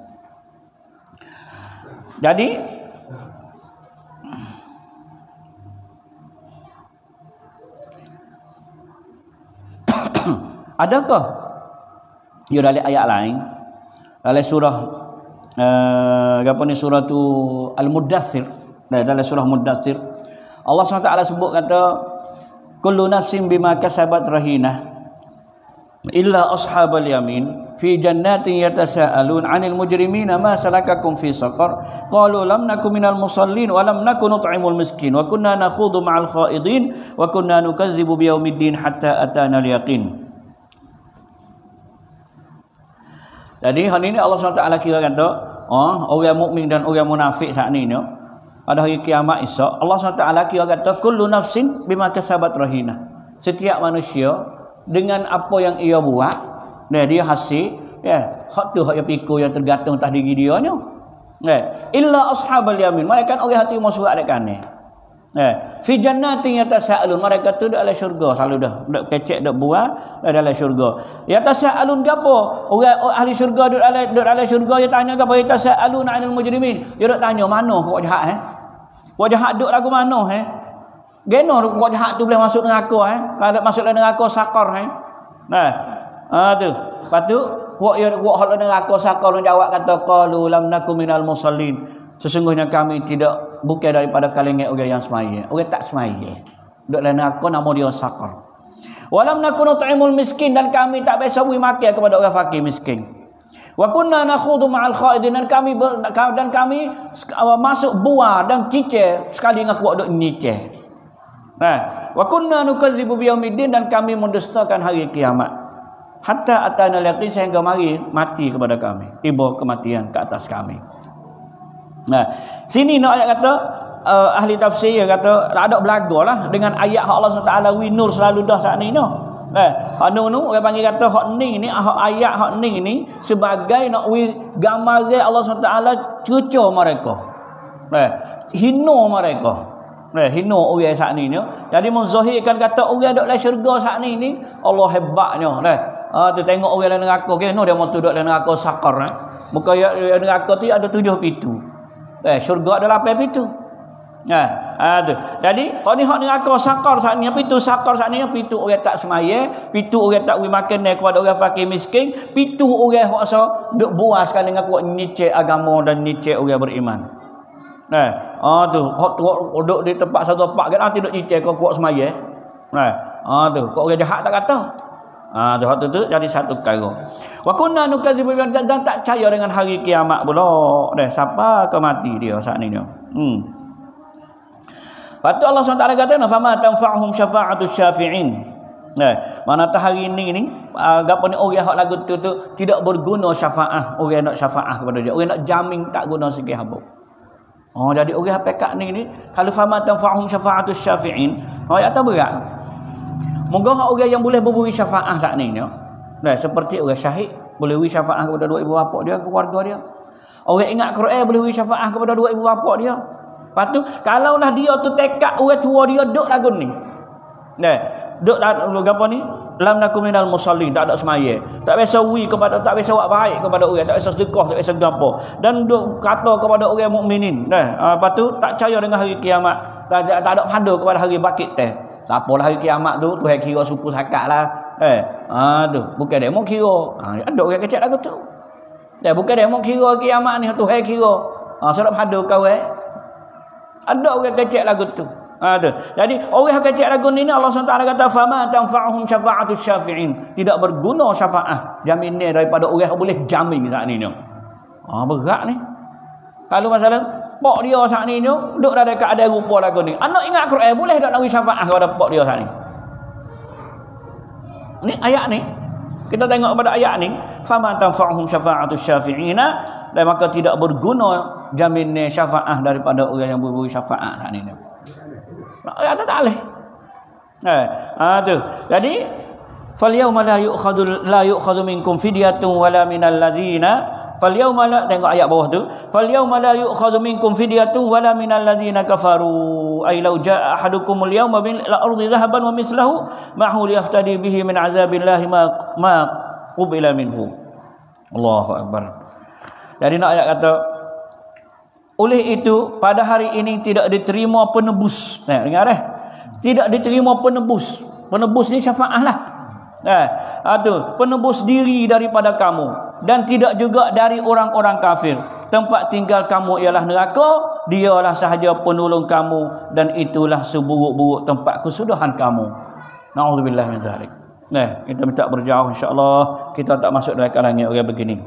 Jadi adakah ya dalam ayat lain dalam surah uh, apa ni surah tu Al-Muddathir dalam surah Muddathir Allah subhanahu wa taala sebut kata kullu nafsin bima kasabat rahinah illa ashabal yamin fi jannatin yatasaalun 'anil mujrimina ma salakakum fi saqar qalu lam nakum minal musallin wa lam nakun nut'imul miskin wa kunna nakhudhu ma'al khaidin wa kunna nukadzibu biyaumiddin hatta atana al-yaqin. Jadi hari ini Allah subhanahu wa taala kira kata oh, orang mukmin dan orang munafik saat ni no, pada hari kiamat esok Allah subhanahu wa taala kira kata kullu nafsin bima kasabat rahina. Setiap manusia dengan apa yang ia buat nah, dia hasil ya, hak tu hak yang pikul yang tergantung atas diri dia nya. Ya, illa ashabal yamin, mereka orang hati mau surat dekat kanan. Ya, fi jannatin yatasaalun, mereka tu dalam syurga selalu dah dak kecek dak buah dalam syurga. Yatasaalun gapo? Orang ahli syurga duduk dalam duduk dalam syurga dia tanya gapo? Yatasaalun 'anil mujrimin. Dia dak tanya mana kau jahat eh? Kau jahat duduk lagu mana eh? Geno kau jahat tu boleh masuk neraka eh? Kalau masuk dalam neraka sakar eh. Nah, ah tu. Lepas tu Wak ya wak hak neraka sakar jawab kata qalu lam nakum minal musallin. Sesungguhnya kami tidak bukan daripada kalangan orang yang semaya. Orang tak semaya. Duduk dalam neraka nama dia sakar. Walam nakunu ta'imul miskin, dan kami tak biasa beri makan kepada orang fakir miskin. Wa kunna nakhudhu ma'al khaidin, dan kami ber, dan kami masuk buah dan cicir sekali dengan kuat duk nyicir. Nah, wa kunna nukadzibu biyaumiddin, dan kami mendustakan hari kiamat. Hatta atana al-yaqin, sehingga mari mati kepada kami, tiba kematian ke atas kami. Nah, sini nak ayat kata uh, ahli tafsir kata ada belagalah dengan ayat hak Allah subhanahu wa taala winul selalu dah saat ni no. Eh, hak nu nu orang panggil kata hak ni ni hak ayat hak ni ni sebagai nak wi gambar Allah subhanahu wa taala cucu mereka. Eh, hino mereka. Eh, hino orang saat ni no. Jadi menzahirkan kata orang duduk dalam syurga saat ni ni Allah hebatnya. Eh, ah tu tengok orang dalam neraka ke no dia mau duduk dalam neraka sakar eh. Muka neraka tu ada tujuh pintu. Eh, syurga ada lapan pintu. Ya, ha, tu. Jadi, kalau ni hak neraka sakar saat ni, pintu sakar saat ni, pintu orang tak semaya, pintu orang tak beri makan kepada orang fakir miskin, pintu orang hak so duk buas kan dengan kuat nyicik agama dan nyicik orang beriman. Nah, ah tu, hak duduk di tempat satu tempat kan nanti duk nyicik kau kuat semaya. Nah, ah tu, kau orang jahat tak kata. Ah tu hak tu tu jadi satu perkara. Wa kunna nukadzibu dan tak percaya dengan hari kiamat pula. Dah siapa ke mati dia saat ni dia. Hmm. Lepas tu Allah subhanahu wa taala kata fama tanfa'uhum syafa'atus syafi'in. Nah, mana tak hari ni ni uh, gapo ni orang hak lagu tu tu tidak berguna syafaah, orang nak syafaah kepada dia. Orang nak jamin tak guna sikit habuk. Oh, jadi orang pekat ni ni kalau fama tanfa'uhum syafa'atus syafi'in, oh ya tak berat. Moga orang yang boleh berberi syafaah saat ni ni. Nah, seperti orang syahid boleh beri syafaah kepada dua ibu bapa dia, keluarga dia. Orang ingat Quran boleh beri syafaah kepada dua ibu bapa dia. Lepas tu kalaulah dia tu tekad orang tua dia duk lagu ni. Nah, duk lagu apa ni? Lam nakum minal musallin, tak ada semaya. Tak biasa wi kepada tak biasa buat baik kepada orang, tak biasa sedekah, tak biasa gapo. Dan duk kata kepada orang mukminin. Nah, lepas tu tak percaya dengan hari kiamat. Tak, tak ada pada kepada hari bakit teh. Tak apalah hari kiamat tu, Tuhan kira suku sakat lah. Eh, ah tu, bukan demo kira. Ha, ada orang kecil lagu tu. Dah bukan demo kira kiamat ni Tuhan kira. Ah, sedap hada kau eh. Ada orang kecil lagu tu. Ha tu. Jadi orang kecil lagu ni Allah subhanahu wa taala kata fama tanfa'uhum syafa'atus syafi'in. Tidak berguna syafaah, jaminan daripada orang yang boleh jamin saat ni. Ah, berat ni. Kalau masalah pak dia saat ni tu duk dah dekat ada rupa lagu ni. Anak ingat Quran boleh tak nak bagi syafaah kepada pak dia saat ni. Ni ayat ni. Kita tengok pada ayat ni, fama tanfa'uhum syafa'atus syafi'ina, dan maka tidak berguna jaminan syafaah daripada orang yang berberi syafaat saat ni. Ayat tak boleh. Eh, ah tu. Jadi fal yauma la yu'khadhu la yu'khadhu minkum fidyatun wala minal ladzina Falyawma la, tengok ayat bawah tu. Falyawma la yu'khadhu minkum fidyatun wala minal ladzina kafaru. Ay law jaa ahadukumul yawma bil ardi dhahaban wa mislahu ma'hu liyaftadi bihi min azabillahi ma ma qubila minhu. Allahu akbar. Jadi nak ayat kata oleh itu pada hari ini tidak diterima penebus. Nah, dengar eh? Tidak diterima penebus. Penebus ni syafaah lah. Nah, itu penebus diri daripada kamu. Dan tidak juga dari orang-orang kafir. Tempat tinggal kamu ialah neraka, dialah sahaja penolong kamu, dan itulah seburuk-buruk tempat kesudahan kamu. Na'udzubillah min dzalik. Nah, kita minta berjauh insya-Allah kita tak masuk dalam kalangan orang begini.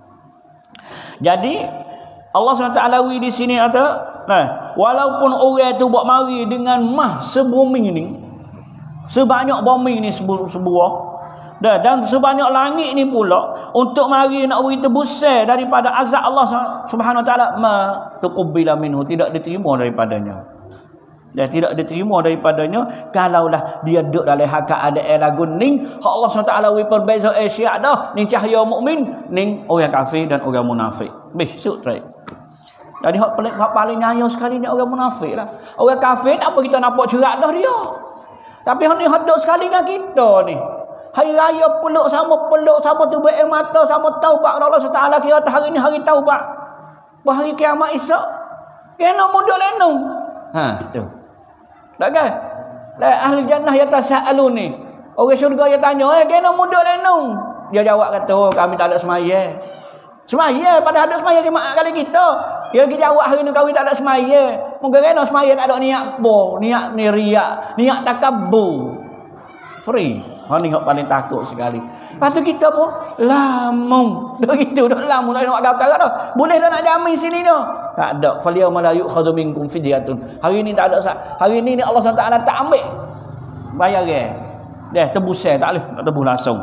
Jadi Allah subhanahu wa taala wi di sini kata, nah, walaupun orang tu buat mari dengan mah sebumi ni, sebanyak bumi ni sebuah, dah, dan sebanyak langit ni pula untuk mari nak beri tebusan daripada azab Allah subhanahu wa taala, ma tuqbila minhu, tidak diterima daripadanya. Dan tidak diterima daripadanya kalaulah dia duduk dalam hak ada lagu ning hak Allah subhanahu wa taala wi perbeza Asia dah ning cahaya mukmin ning orang kafir dan orang munafik. Besok try. Jadi hak paling hak paling nyaya sekali ni orang munafik lah. Orang kafir tak apa kita nampak cerak dah dia. Tapi hak ni hak duduk sekali dengan kita ni. Hari raya peluk sama peluk sama tu baik mata sama taubat kepada Allah subhanahu wa taala, kira hari ni hari taubat. Bahari kiamat esok. Kena mundur lenung. Ha tu. Tak kan? La ahli jannah yatasaalun ni. Orang syurga dia tanya, "Eh, kena mundur lenung?" Dia jawab kata, "Oh, kami tak ada semaya." Semaya pada ada semaya jemaah kali kita. Dia pergi jawab hari ni kami tak ada semaya. Mungkin kena semaya tak ada niat apa, niat ni riak, niat takabur. Free. Ha ni hak paling takut sekali. Lepas tu kita pun lamung. Dah gitu dah lamung nak nak agak dah. Boleh dah nak jamin sini dah. Tak ada. Faliyau malayu khadhu minkum fidyatun. Hari ni tak ada. Hari ni ni Allah subhanahu wa taala tak ambil bayar dia. Dah tebus saya tak boleh tak tebus langsung.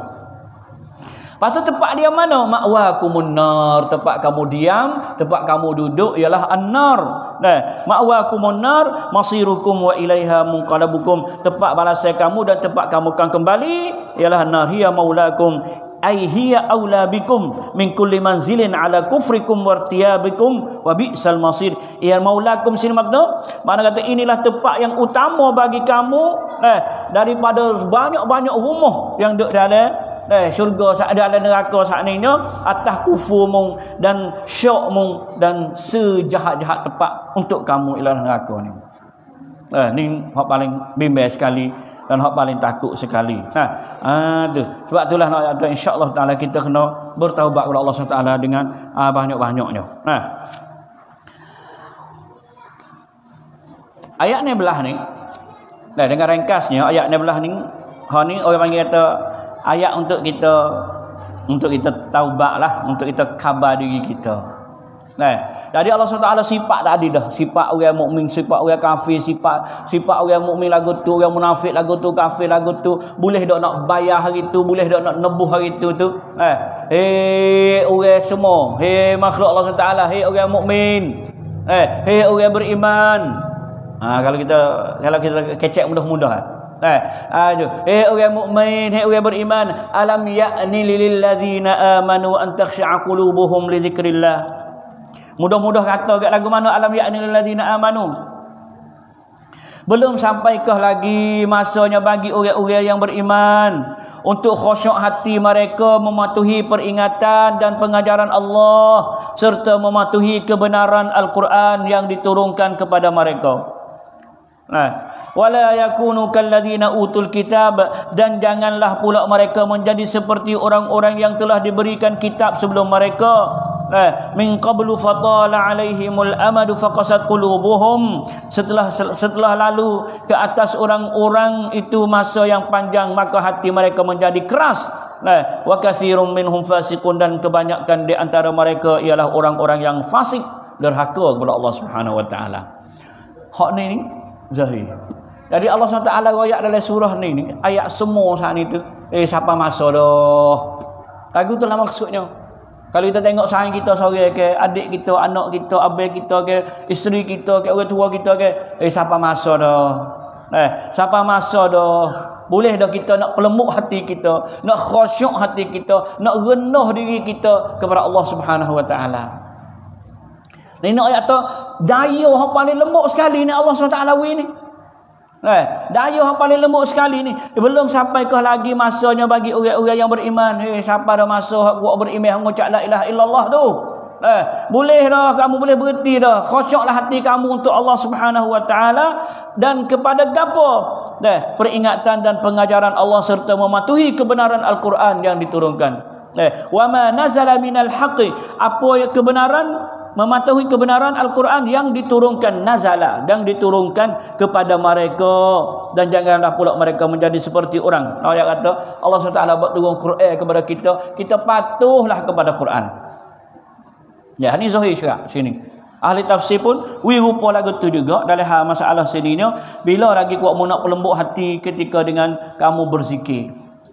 Lepas tu tempat dia mana? Ma'wakumun nar. Tempat kamu diam, tempat kamu duduk ialah an-nar. Nah, ma'wakumun nar, masirukum wa ilaiha munqalabukum. Tempat balasan kamu dan tempat kamu akan kembali ialah an-nar. Hiya maulakum ay hiya aula bikum min kulli manzilin ala kufrikum wartiyabikum wa bi'sal masir. Ya maulakum sini makna mana kata inilah tempat yang utama bagi kamu nah, daripada banyak-banyak rumah yang duduk dalam Eh, syurga saat ada neraka saat ni atas kufurmu dan syokmu dan sejahat-jahat tempat untuk kamu ialah neraka ni. Eh, ni hak paling bimbang sekali dan hak paling takut sekali. Nah, aduh. Sebab itulah nak kata insya-Allah taala kita kena bertaubat kepada Allah subhanahu wa taala dengan uh, banyak-banyaknya. Nah. Ayat ni belah ni. Nah, dengan ringkasnya ayat ni belah ni, ha ni orang panggil kata ayat untuk kita untuk kita taubatlah, untuk kita khabar diri kita. Nah, jadi Allah subhanahu wa taala sifat tadi dah, sifat orang mukmin, sifat orang kafir, sifat sifat orang mukmin lagu tu, orang munafik lagu tu, kafir lagu tu, boleh dak nak bayar hari tu, boleh dak nak nebuh hari tu tu. Eh, hei orang semua, hei makhluk Allah subhanahu wa taala, hei orang mukmin. Eh, hei orang beriman. Ha, kalau kita kalau kita kecek mudah-mudah. Eh, aduh, eh orang mukmin, eh orang beriman, alam ya'ni lil ladzina amanu an takhsha'a qulubuhum li dzikrillah. Mudah-mudah kata kat lagu mana alam ya'ni lil ladzina amanu. Belum sampaikah lagi masanya bagi orang-orang yang beriman untuk khusyuk hati mereka mematuhi peringatan dan pengajaran Allah serta mematuhi kebenaran Al-Quran yang diturunkan kepada mereka. Nah, wala yakunu kalladzina utul kitab, dan janganlah pula mereka menjadi seperti orang-orang yang telah diberikan kitab sebelum mereka. Nah, min qablu fatala alaihimul amadu faqasat qulubuhum, setelah setelah lalu ke atas orang-orang itu masa yang panjang maka hati mereka menjadi keras. Nah, wa katsirum minhum fasiqun, dan kebanyakan di antara mereka ialah orang-orang yang fasik, derhaka kepada Allah Subhanahu wa taala. Hak ni zahir. Jadi Allah subhanahu wa taala royak dalam surah ni, ni ayat semua saat ni tu, eh siapa masa dah. Lagu tu lah maksudnya. Kalau kita tengok sayang kita sore ke, adik kita, anak kita, abang kita ke, isteri kita ke, orang tua kita ke, eh siapa masa dah. Eh, siapa masa dah. Boleh dah kita nak pelemuk hati kita, nak khusyuk hati kita, nak rendah diri kita kepada Allah Subhanahu wa taala. Ni nak ayat tu daya yang paling lembut sekali ni Allah subhanahu wa taala ni. Eh, daya yang paling lembut sekali ni. Belum sampai ke lagi masanya bagi orang-orang yang beriman. Hei, siapa dah masa hak buat beriman mengucap la ilaha illallah tu. Eh, boleh dah kamu boleh berhenti dah. Khusyuklah hati kamu untuk Allah Subhanahu wa taala dan kepada gapo? Dah, peringatan dan pengajaran Allah serta mematuhi kebenaran Al-Quran yang diturunkan. Eh, wa ma nazala minal haqqi, apa kebenaran mematuhi kebenaran Al-Quran yang diturunkan nazala, dan diturunkan kepada mereka, dan janganlah pula mereka menjadi seperti orang. Ayat kata Allah subhanahu wa taala buat turun Quran kepada kita, kita patuhlah kepada Quran. Ya, ini zahir syarak sini. Ahli tafsir pun wi rupa lagu tu juga dalam hal masalah sini ni, bila lagi kuat mu nak pelembut hati ketika dengan kamu berzikir.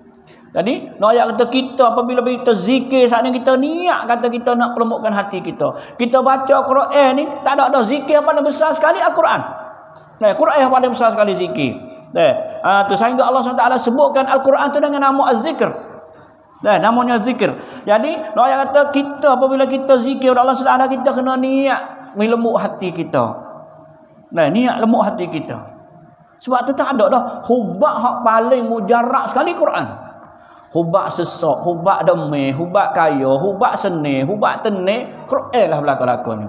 Jadi, nak ayat kata kita apabila kita zikir saat ni, kita niat kata kita nak pelembutkan hati kita. Kita baca Quran ni, tak ada ada zikir yang paling besar sekali Al-Quran. Nah, Quran yang paling besar sekali zikir. Nah, uh, tu sehingga Allah subhanahu wa taala sebutkan Al-Quran tu dengan nama Az-Zikr. Nah, namanya zikir. Jadi, nak ayat kata kita apabila kita zikir Allah subhanahu wa taala, kita kena niat melembut hati kita. Nah, niat lembut hati kita. Sebab tu tak ada dah hubak hak paling mujarab sekali Quran. Hubak sesak, hubak demeh, hubak kaya, hubak seni, hubak tenik, Quran lah belakang-belakangnya.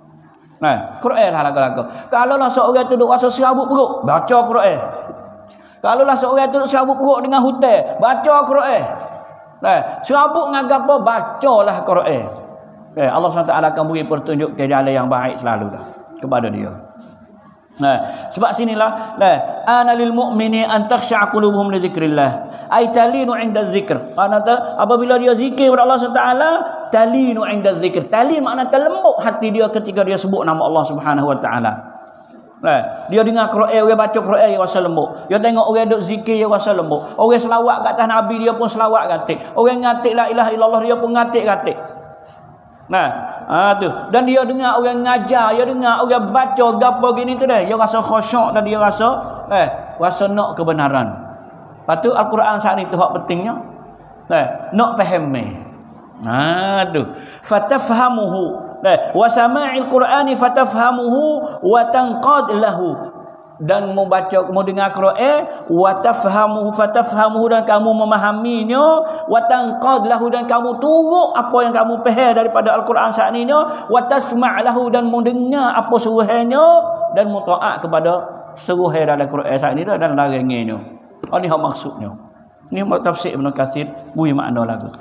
Nah, Quran lah belakang-belakang. Kalau lah seorang tu duk rasa serabut perut, baca Quran. Kalau lah seorang tu duk serabut perut dengan hutang, baca Quran. Nah, serabut dengan apa, bacalah Quran. Eh, Allah subhanahu wa taala akan beri petunjuk ke jalan yang baik selalu dah kepada dia. Nah, sebab sinilah nah, ana lil mu'mini an takhsha'a qulubuhum li dzikrillah. Ai talinu 'inda dzikr. Ana apabila dia zikir kepada Allah subhanahu wa taala, talinu 'inda dzikr. Talin makna terlembut hati dia ketika dia sebut nama Allah Subhanahu wa taala. Nah, dia dengar Quran, orang baca Quran dia rasa lembut. Dia tengok orang duk zikir dia rasa lembut. Orang selawat kat atas Nabi dia pun selawat katik. Orang ngatik la ilaha illallah dia pun ngatik katik. Nah, ah tu. Dan dia dengar orang ngajar, dia dengar orang baca gapo gini tu dah. Dia rasa khusyuk dan dia rasa eh rasa nak kebenaran. Patu Al-Quran saat ni tu hak pentingnya. Eh, nak faham. Nah, tu. Fatafhamuhu. Eh, wa sama'il Qur'ani fatafhamuhu wa tanqad lahu. Dan membaca, mau dengar Quran, wa tafhamuhu fatafhamuhu, dan kamu memahaminya, wa tanqad lahu, dan kamu turut apa yang kamu faham daripada Al-Quran saat ini, wa tasma' lahu, dan mendengar apa suruhannya, dan mutaat kepada suruhan dalam Quran saat ini dan larangannya. Oh, ni hak maksudnya. Ni tafsir Ibn Katsir bui makna lagu tu.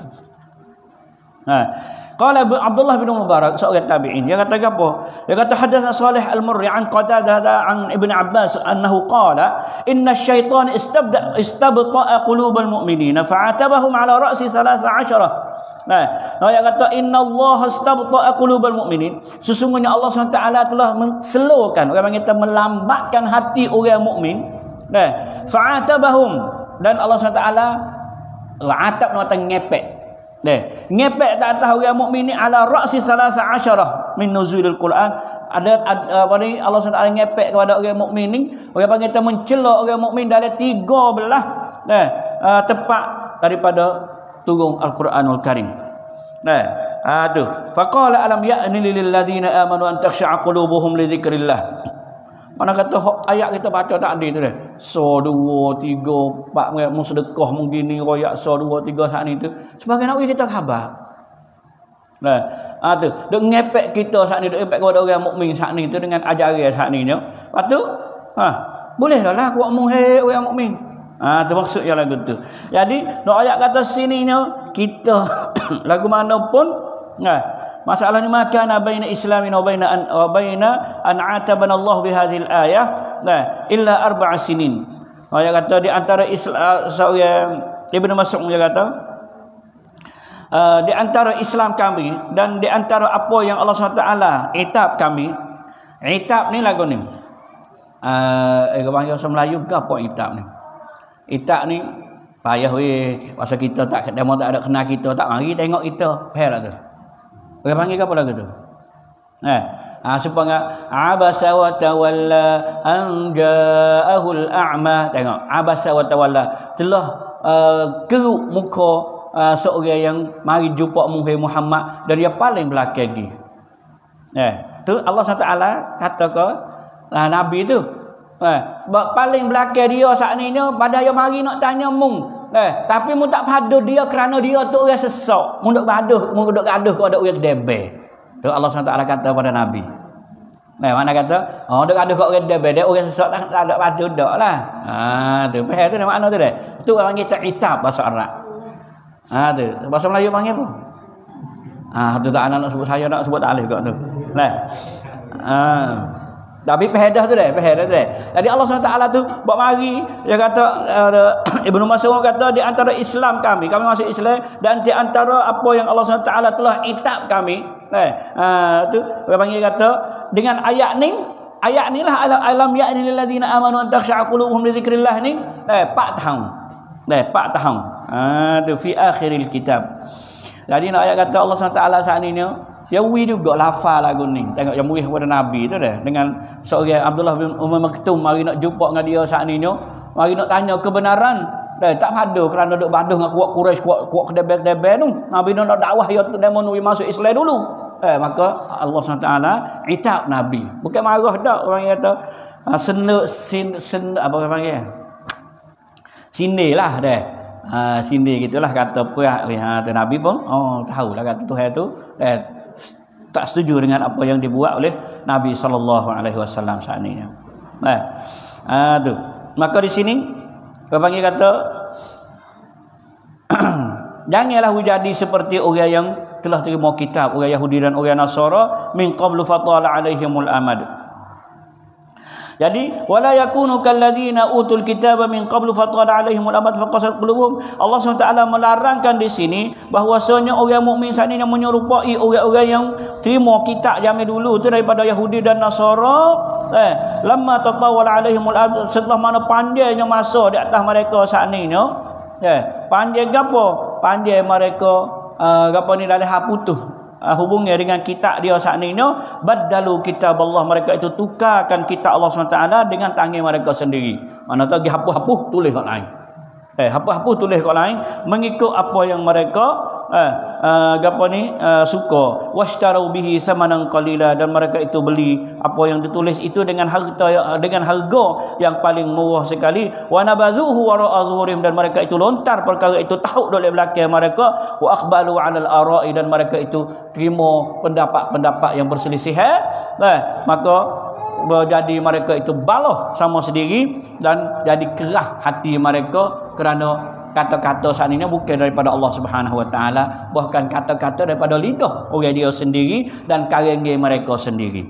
Ha. Qala Abdullah bin Mubarak, seorang tabi'in, dia kata apa? Dia kata hadatsana Shalih Al-Murri an Qatadah an Ibn Abbas annahu qala inna asy-syaitana istabda istabta'a qulubal mu'minina fa'atabahum ala ra'si thalatha asyara. Nah, dia kata inna Allah istabta'a qulubal mu'minin. Sesungguhnya Allah subhanahu wa taala telah menslowkan, orang kita melambatkan hati orang mukmin. Nah, fa'atabahum, dan Allah subhanahu wa taala atab nak ngepek. Deh, ngepek tak atas orang mukmin ni ala ra'si salasa asyarah min nuzulil Quran. Ada apa ni, Allah subhanahu wa taala ngepek kepada orang mukmin ni, orang panggil kita mencela orang mukmin dalam tiga belah deh uh, tepat daripada turun Al-Quranul Karim. Nah, aduh. Faqala alam ya'ni lil ladzina amanu an takhsha'a qulubuhum li dzikrillah. Mana kata ayat kita baca tak ada tu dah. So dua, tiga, empat, mu sedekah mungkin ni royak so dua, tiga saat ni tu. Sebagai nak kita khabar. Nah, ah tu, duk ngepek kita saat ni, duk ngepek kepada orang mukmin saat ni tu dengan ajaran saat ni nya. Lepas tu, ha, boleh dah lah kuat muhai orang mukmin. Ah tu maksudnya lagu tu. Jadi, nak ayat kata sini nya kita lagu mana pun, nah, masalah ni maka ana baina islamin wa baina an wa baina an atabana Allah bi hadhil ayah la illa arba'a sinin. Dia kata di antara Islam, seorang Ibnu Mas'ud dia kata uh, di antara Islam kami dan di antara apa yang Allah subhanahu wa taala itab kami. Itab ni lagu ni. Uh, eh orang bahasa Melayu ke apa itab ni? Itab ni payah weh, pasal kita tak demo tak ada kenal kita, tak mari tengok kita. Faham tak tu? Orang panggil apa lagu tu? Eh, ah supaya abasa wa tawalla an ja'ahul a'ma. Tengok, abasa wa tawalla, telah uh, keruk muka uh, seorang yang mari jumpa Muhammad dan dia paling belakang lagi. Eh, tu Allah subhanahu wa taala kata ke uh, Nabi tu, eh, paling belakang dia saat ni pada yang mari nak tanya mung. Eh, tapi mu tak padu dia kerana dia tu orang sesak. Mu duk gaduh, mu duk gaduh kepada orang debe. Tu Allah subhanahu wa taala kata pada Nabi. Nah, mana kata? Oh, duk gaduh kat orang debe, dia orang sesak tak ada padu dak lah. Ha, tu faham tu makna tu dah. Tu orang panggil itab bahasa Arab. Ha tu. Bahasa Melayu panggil apa? Ah, tu tak anak nak sebut saya nak sebut tak boleh kau tu. Nah. Ah. Tapi pehedah tu dah, pehedah tu dah. Jadi Allah subhanahu wa taala tu buat mari dia kata uh, Ibnu Mas'ud kata di antara Islam kami, kami masuk Islam dan di antara apa yang Allah subhanahu wa taala telah itab kami. Eh, uh, tu orang panggil kata dengan ayat ni, ayat ni lah alam ya'ni lil ladzina amanu an takhsha'a qulubuhum li dzikrillah ni, eh empat tahun. Eh empat tahun. Ah tu fi akhiril kitab. Jadi nak ayat kata Allah subhanahu wa taala saat ni ya wi juga lafal lagu ni. Tengok yang murid kepada Nabi tu dah. Dengan seorang Abdullah bin Umar Maktum mari nak jumpa dengan dia saat ni. Mari nak tanya kebenaran. Dah tak ada kerana duk baduh dengan kuat Quraisy, kuat kuat kedebel-kedebel tu. Nabi nak dakwah ya tu demo masuk Islam dulu. Eh maka Allah subhanahu wa taala itab Nabi. Bukan marah dak orang kata sene sin, sen apa orang panggil? Sindirlah dah. Ha sindir gitulah kata perah ha tu Nabi pun oh tahulah kata Tuhan tu dah tak setuju dengan apa yang dibuat oleh Nabi sallallahu alaihi wasallam saat ini. Baik. Ah tu. Maka di sini dia panggil kata janganlah jadi seperti orang yang telah terima kitab, orang Yahudi dan orang Nasara min qablu fatala alaihimul amad. Jadi wala yakunu kalladzina utul kitaba min qablu fatala alaihimul amad faqasat qulubuhum. Allah subhanahu wa taala melarangkan di sini bahwasanya orang mukmin saat ini yang menyerupai orang-orang yang terima kitab zaman dulu tu daripada Yahudi dan Nasara, eh lamma tatawala alaihimul amad, setelah mana pandainya masa di atas mereka saat ini no, eh pandai gapo? Pandai mereka uh, gapo ni dalam hak putus Uh, hubungnya dengan kitab dia saat ni no, badalu kitab Allah, mereka itu tukarkan kitab Allah subhanahu wa taala dengan tangan mereka sendiri. Mana tahu hapus-hapus tulis kat lain. Eh hapus-hapus tulis kat lain mengikut apa yang mereka eh uh, apa ni uh, suka. Washtaru bihi samanan qalila, dan mereka itu beli apa yang ditulis itu dengan harta dengan harga yang paling murah sekali. Wa nabazuhu wara'a zuhurim, dan mereka itu lontar perkara itu tahu oleh belakang mereka. Wa akhbalu 'alal ara'i, dan mereka itu terima pendapat-pendapat yang berselisih. Eh maka jadi mereka itu baloh sama sendiri dan jadi kerah hati mereka kerana kata-kata saat ini bukan daripada Allah Subhanahu wa taala, bahkan kata-kata daripada lidah orang dia sendiri dan karangan mereka sendiri.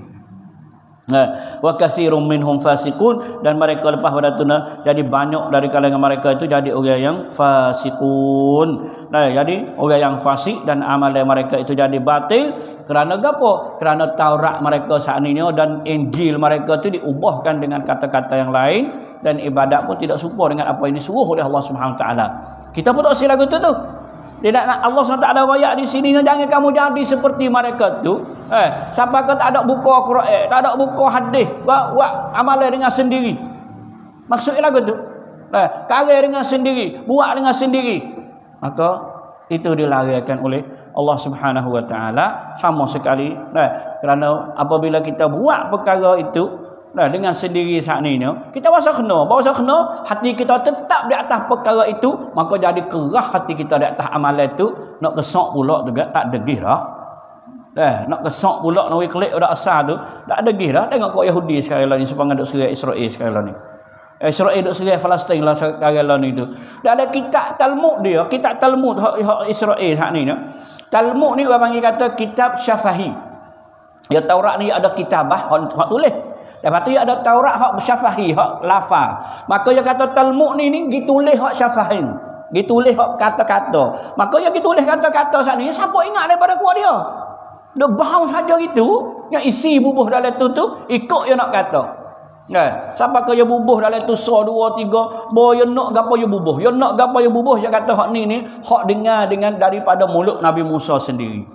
Wa katsirum minhum fasiqun, dan mereka lepas pada tu jadi banyak dari kalangan mereka itu jadi orang yang fasiqun. Nah, jadi orang yang fasik dan amalan mereka itu jadi batil. Kerana apa? Kerana Taurat mereka saat ini dan Injil mereka itu diubahkan dengan kata-kata yang lain, dan ibadat pun tidak serupa dengan apa yang disuruh oleh Allah Subhanahu wa taala. Kita pun tak silap itu tu. Dia nak Allah Subhanahu wa taala royak di sini, jangan kamu jadi seperti mereka tu. Eh, siapa kata tak ada buku Quran, tak ada buku hadis, buat buat amalan dengan sendiri. Maksudnya lagu tu. Eh, karya dengan sendiri, buat dengan sendiri. Maka itu dilarikan oleh Allah Subhanahu wa taala sama sekali. Nah, kerana apabila kita buat perkara itu nah dengan sendiri saat ni kita rasa kena, rasa kena hati kita tetap di atas perkara itu, maka jadi kerah hati kita di atas amalan itu, nak kesak pula juga tak degih dah. Eh, nak kesak pula nak klik dak asal tu, tak degih dah. Tengok kau Yahudi sekarang ni sepang duk serai Israel sekarang ni. Israel duk serai Palestin lah sekarang ni tu. Dalam kitab Talmud dia, kitab Talmud hak Israel saat ni no. Talmud ni orang panggil kata kitab syafahi. Ya Taurat ni ada kitabah hak tulis. Lepas tu ada Taurat hak syafahi, hak lafal. Maka dia kata Talmud ni ni ditulis hak syafahin. Ditulis hak kata-kata. Maka dia ditulis kata-kata saat ni, siapa ingat daripada kuat dia? Dia bahang saja gitu, yang isi bubuh dalam tu tu ikut dia nak kata. Nah, siapa ke dia bubuh dalam tu so dua tiga, boy nak gapo dia bubuh. Dia nak gapo dia bubuh, dia kata hak ni ni hak dengar dengan daripada mulut Nabi Musa sendiri.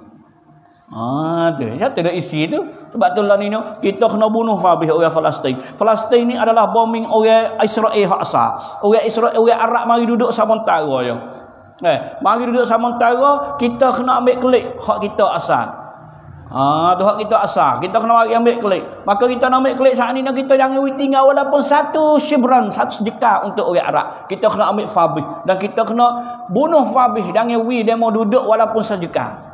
Ah, tu. Ya tidak isi tu. Sebab tu lah ni kita kena bunuh habis orang Palestin. Palestin ni adalah bombing orang Israel hak asal. Orang Israel, orang Arab mari duduk sementara je. Eh, mari duduk sementara, kita kena ambil klik hak kita asal. Ah, tu hak kita asal. Kita kena mari ambil klik. Maka kita nak ambil klik saat ni kita jangan tinggal walaupun satu shibran, satu sejeka untuk orang Arab. Kita kena ambil fabih dan kita kena bunuh fabih, jangan wi demo duduk walaupun sejeka.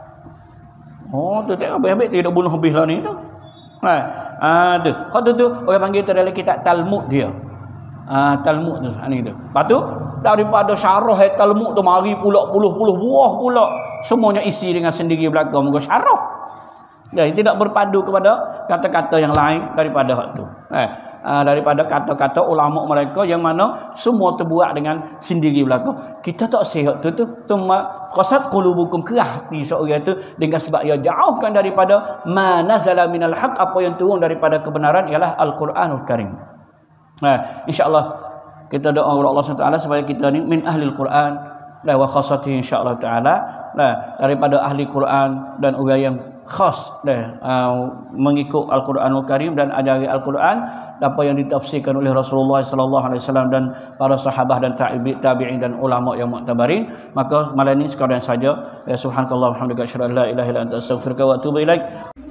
Oh, tu tengok habis-habis tidak bunuh habis lah ni tu. Ha, ah tu. Hak tu tu orang panggil tu dalam kitab Talmud dia. Ah Talmud tu saat ni tu. Lepas tu daripada syarah Talmud tu mari pula puluh-puluh buah pula. Semuanya isi dengan sendiri belakang muka syarah. Jadi tidak berpadu kepada kata-kata yang lain daripada hak tu. Eh, uh, daripada kata-kata ulama mereka yang mana semua terbuat dengan sendiri belaka. Kita tak sihat tu tu. Tuma qasat qulubukum, kerah hati seorang tu dengan sebab ia jauhkan daripada ma nazala minal haq, apa yang turun daripada kebenaran ialah Al-Quranul Karim. Nah, insya-Allah kita doa kepada Allah subhanahu wa taala supaya kita ni min ahlil Quran la wa khassatihi insya-Allah taala, nah, daripada ahli Quran dan orang yang khas dah uh, mengikut Al-Quranul Karim dan ajari Al-Quran apa yang ditafsirkan oleh Rasulullah sallallahu alaihi wasallam dan para sahabat dan tabi'in dan ulama yang muktabarin. Maka malam ini sekadar saja. Ya subhanakallah walhamdulillah, asyhadu an la ilaha illa anta, astaghfiruka wa atubu ilaik.